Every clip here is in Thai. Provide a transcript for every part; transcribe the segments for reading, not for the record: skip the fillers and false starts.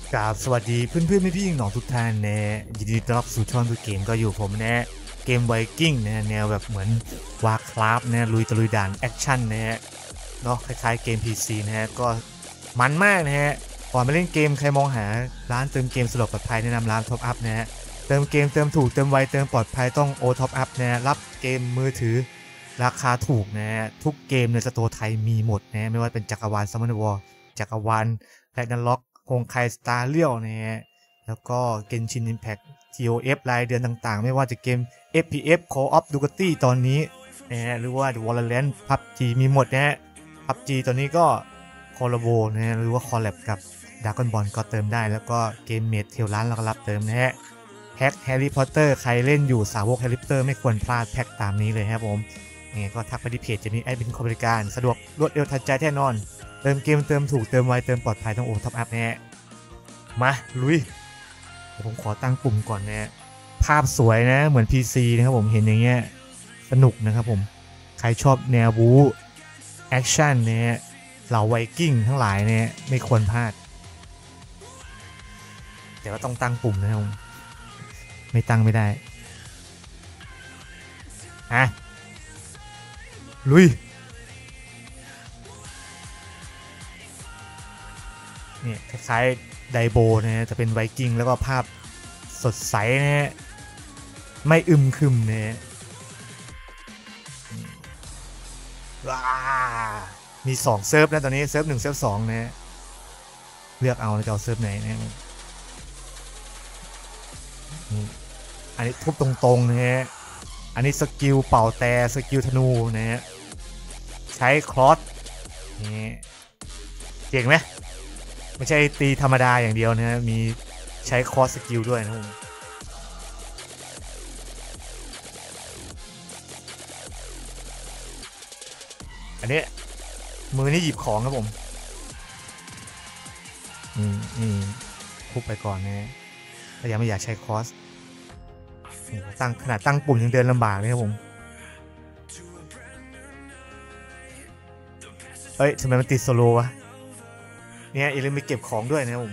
กราบสวัสดีเพื่อนๆพี่ๆน้องทุกท่านนะยินดีต้อนรับสู่ช่องตัวเกมก็อยู่ผมนะเกมไวกิ้งนะแนวแบบเหมือนวาร์คราฟนะลุยตะลุยด่านแอคชั่นนะฮะเนาะคล้ายๆเกม PC นะฮะก็มันมากนะฮะก่อนไปเล่นเกมใครมองหาร้านเติมเกมสะดวกปลอดภัยแนะนำร้านท็อปอัพนะฮะเติมเกมเติมถูกเติมไวเติมปลอดภัยต้องโอท็อปอัพนะรับเกมมือถือราคาถูกนะฮะทุกเกมในสโตร์ไทยมีหมดนะไม่ว่าเป็นจักรวาลซัมมอนวอร์จักรวาลแรกนันล็อกโฮงไคสตาร์เลียวนะฮะแล้วก็เกนชิน Impact TOF รายเดือนต่างๆไม่ว่าจะเกม FPS Call of Duty ตอนนี้นะฮะหรือว่า Valorant PUBG มีหมดนะฮะ PUBG ตอนนี้ก็คอลลาโบนะฮะหรือว่าคอลแลบกับ Dragon Ball ก็เติมได้แล้วก็เกมเมดเทลร้านเราก็รับเติมนะฮะแพ็คแฮร์รี่พอตเตอร์ใครเล่นอยู่สาวกแฮร์รี่พอตเตอร์ไม่ควรพลาดแพ็คตามนี้เลยครับผมเนี่ยก็ทักไปที่เพจจะมีแอดมินบริการสะดวกรวดเร็วทันใจแน่นอนเติมเกมเติมถูกเติมไวเติมปลอดภัยต้องโอท็อปอัพแน่มาลุยผมขอตั้งปุ่มก่อนนะภาพสวยนะเหมือน PC นะครับผมเห็นอย่างเงี้ยสนุกนะครับผมใครชอบแนวบู๊แอคชั่นเนี่ยเหล่าไวกิ้งทั้งหลายเนี่ยไม่ควรพลาดแต่ว่าต้องตั้งปุ่มนะครับผมไม่ตั้งไม่ได้อ่ะลุยเนี่ยคล้ายๆไดโบนะฮะจะเป็นไวกิ้งแล้วก็ภาพสดใสนะฮะไม่อึมครึมนะฮะว้ามี2เซิร์ฟนะตอนนี้เซิร์ฟ1เซิร์ฟ2นะฮะเลือกเอาจะเอาเซิร์ฟไหนนะอันนี้ทุบตรงๆนะฮะอันนี้สกิลเป่าแต่สกิลธนูนะฮะใช้ครอสนี่เก่งไหมไม่ใช่ตีธรรมดาอย่างเดียวนะมีใช้คอร์สสกิลด้วยนะผมอันนี้มือนี่หยิบของครับผมคุบไปก่อนนะถ้ายังไม่อยากใช้คอร์สตั้งขนาดตั้งปุ่มยังเดินลำบากเลยครับผมเอ้ยทำไมมันติดโซโลวะเนี่ยอย่าลืมไปเก็บของด้วยนะครับผม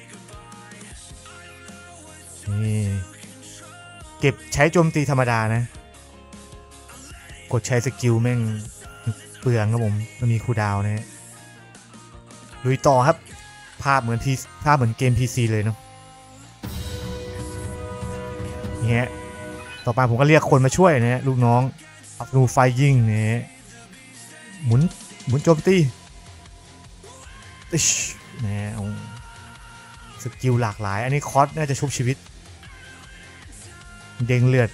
นี่เก็บใช้โจมตีธรรมดานะกดใช้สกิลแม่งเปลืองครับผมมันมีคูลดาวน์นะฮะลุยต่อครับภาพเหมือนเกม PC เลยเนาะเนี่ยต่อไปผมก็เรียกคนมาช่วยนะฮะลูกน้องอัพนูไฟยิงเนี่ยหมุนโจมตีนะสกิลหลากหลายอันนี้คอสน่าจะชุบชีวิตเด้งเลือด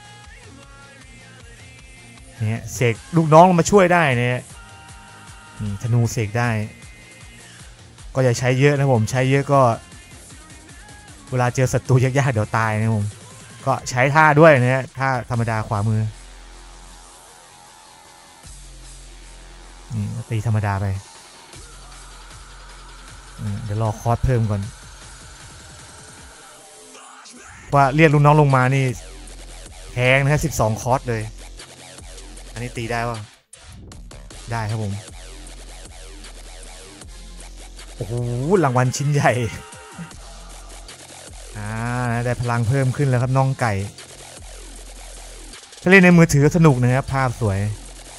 เนี่ยเสกลูกน้องมาช่วยได้เนี่ยธนูเสกได้ก็อย่าใช้เยอะนะผมใช้เยอะก็เวลาเจอศัตรูยากๆเดี๋ยวตายนะผมก็ใช้ท่าด้วยนะฮะท่าธรรมดาขวามือตีธรรมดาไปเดี๋ยวรอคอร์สเพิ่มก่อนว่าเรียกลูกน้องลงมานี่แพงนะฮะ12คอร์สเลยอันนี้ตีได้ป่ะได้ครับผมโอ้โหรางวัลชิ้นใหญ่ได้พลังเพิ่มขึ้นแล้วครับน้องไก่ถ้าเล่นในมือถือสนุกนะครับภาพสวย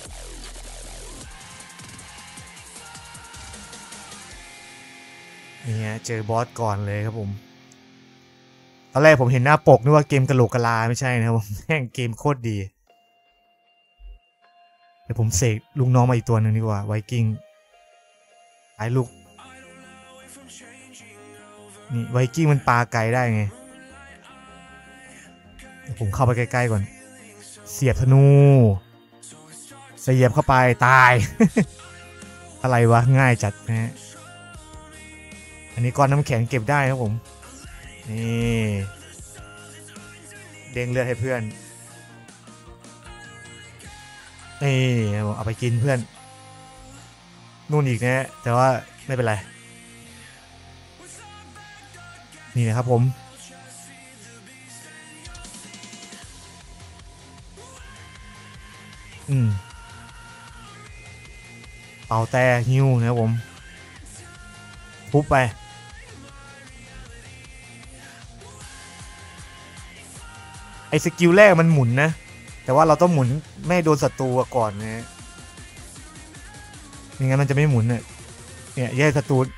นี่เจอบอสก่อนเลยครับผมตอนแรกผมเห็นหน้าปกนึกว่าเกมกะโหลกกะลาไม่ใช่นะครับผมแม่งเกมโคตรดีเดี๋ยวผมเสกลูกน้องมาอีกตัวหนึ่งดีกว่าไวกิ้งไอ้ลูกนี่ไวกิ้งมันปาไกลได้ไงผมเข้าไปใกล้ๆก่อนเสียบธนูเสียบเข้าไปตาย อะไรวะง่ายจัดนะฮะอันนี้ก้อนน้ำแข็งเก็บได้ครับผมนี่เด้งเลือดให้เพื่อนนี่เอาไปกินเพื่อนนู่นอีกนะแต่ว่าไม่เป็นไรนี่นะครับผมเป่าแต่ฮิวนะครับผมทุบไปไอ้สกิลแรกมันหมุนนะแต่ว่าเราต้องหมุนไม่โดนศัตรูก่อนนะไม่งั้นมันจะไม่หมุนเนี่ยแย่ศัตรู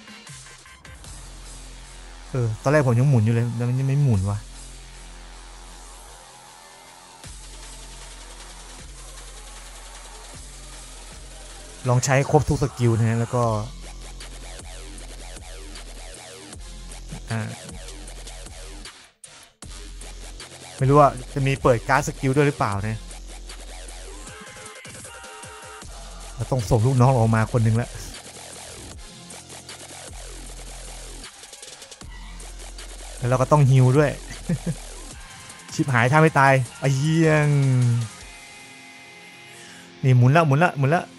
ตอนแรกผมยังหมุนอยู่เลยแล้วมันยังไม่หมุนวะลองใช้ครบทุกสกิลนะฮะแล้วก็ไม่รู้ว่าจะมีเปิดการ์ดสกิลด้วยหรือเปล่านะเราต้องส่งลูกน้องออกมาคนหนึ่งแล้วแล้วเราก็ต้องฮิวด้วย ชิบหายถ้าไม่ตายไอ้เหี้ยงนี่หมุนละหมุนละหมุนละ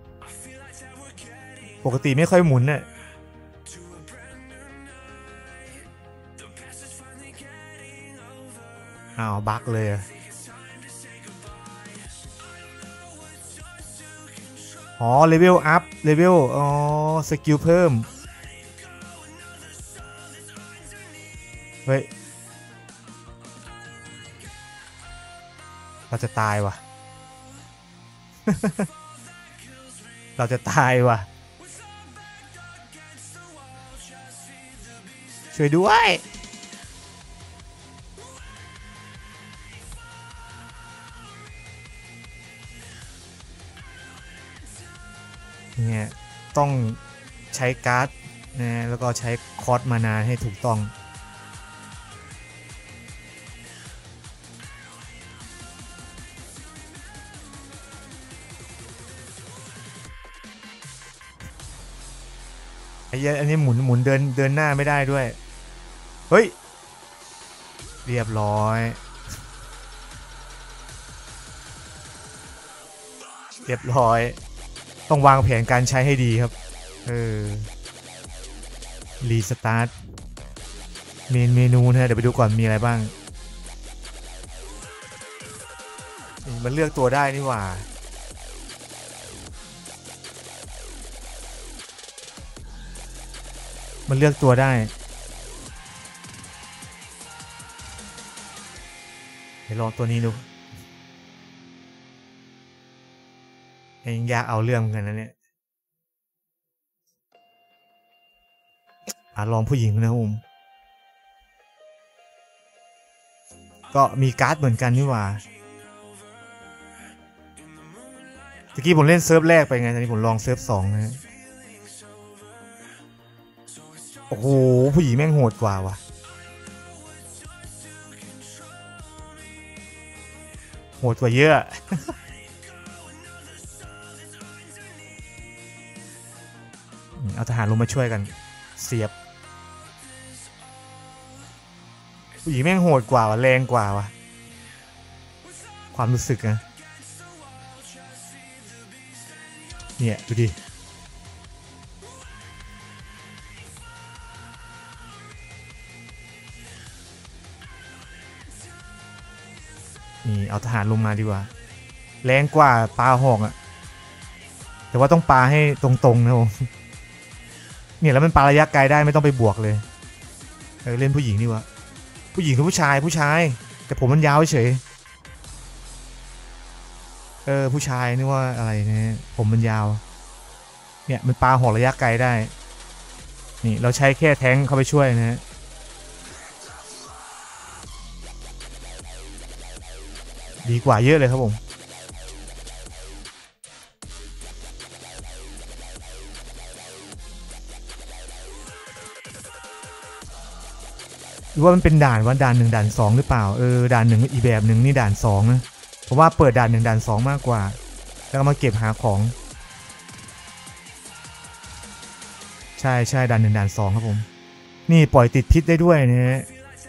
ปกติไม่ค่อยหมุนเนี่ยอ้าวบั๊กเลยอ๋อเลเวลอัพเลเวลอ๋อสกิลเพิ่มเฮ้ยเราจะตายว่ะ เราจะตายว่ะช่วยด้วยเนี่ยต้องใช้การ์ดนะแล้วก็ใช้คอร์สมานาให้ถูกต้องอันนี้หมุนเดินหน้าไม่ได้ด้วยเฮ้ยเรียบร้อยต้องวางแผนการใช้ให้ดีครับรีสตาร์ทเมนูนะเดี๋ยวไปดูก่อนมีอะไรบ้างมันเลือกตัวได้นี่หว่ามันเลือกตัวได้เดี๋ยวลองตัวนี้ดูยังยากเอาเรื่องกันนะเนี่ยลองผู้หญิงนะผมก็มีการ์ดเหมือนกันนี่หว่าตะกี้ผมเล่นเซิร์ฟแรกไปไงตอนนี้ผมลองเซิร์ฟ2นะโอ้โหผู้หญิงแม่งโหดกว่าว่ะโหดกว่าเยอะ เอาทหารลงมาช่วยกันเสียบผู้หญิงแม่งโหดกว่าแรงกว่าว่ะความรู้สึกนะเนี่ยดูดินี่เอาทหารลงมาดีกว่าแรงกว่าปลาหอกอะแต่ว่าต้องปลาให้ตรงๆนะผมเนี่ยแล้วมันปลาระยะไกลได้ไม่ต้องไปบวกเลยเล่นผู้หญิงดีกว่าผู้หญิงคือผู้ชายแต่ผมมันยาวเฉยผู้ชายนี่ว่าอะไรเนี่ยผมมันยาวเนี่ยมันปลาหอกระยะไกลได้นี่เราใช้แค่แท้งเข้าไปช่วยนะฮะดีกว่าเยอะเลยครับผมหรือว่ามันเป็นด่านว่าด่าน1ด่าน2หรือเปล่าด่าน1อีกแบบหนึ่งนี่ด่าน2นะเพราะว่าเปิดด่าน1ด่าน2มากกว่าแล้วก็มาเก็บหาของใช่ด่าน1ด่าน2ครับผมนี่ปล่อยติดพิษได้ด้วยนะ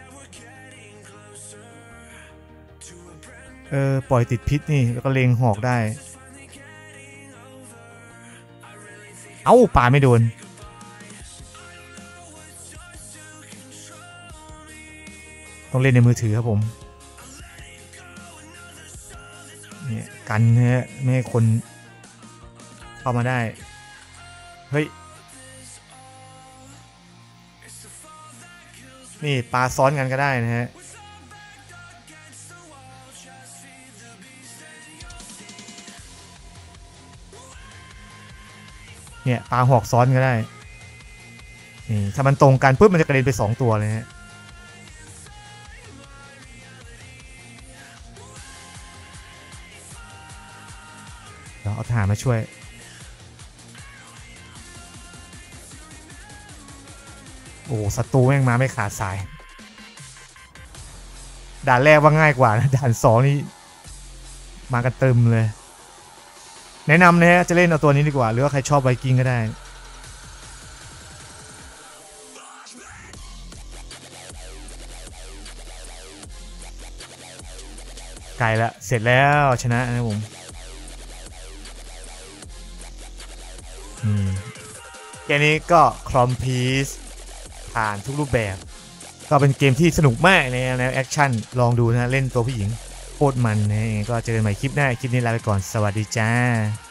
ปล่อยติดพิษนี่แล้วก็เลงหอกได้เอ้าปาไม่โดนต้องเล่นในมือถือครับผมเนี่ยกันนะไม่ให้คนเข้ามาได้เฮ้ยนี่ปลาซ้อนกันก็ได้นะฮะเนี่ยปาหอกซ้อนก็ได้นี่ถ้ามันตรงกันปุ๊บมันจะกระเด็นไป2ตัวเลยฮะเดี๋ยวเอาทหารมาช่วยโอ้ศัตรูแม่งมาไม่ขาดสายด่านแรกว่าง่ายกว่านะด่าน2นี่มากันเติมเลยแนะนำนะฮะจะเล่นเอาตัวนี้ดีกว่าหรือว่าใครชอบไวกิ้งก็ได้ไกลละเสร็จแล้วชนะนะผมแค่นี้ก็คลอมพีซผ่านทุกรูปแบบก็เป็นเกมที่สนุกมากในแนวแอคชั่นลองดูนะเล่นตัวผู้หญิงโคตรมันนะก็เจอกันใหม่คลิปหน้าคลิปนี้ลาไปก่อนสวัสดีจ้า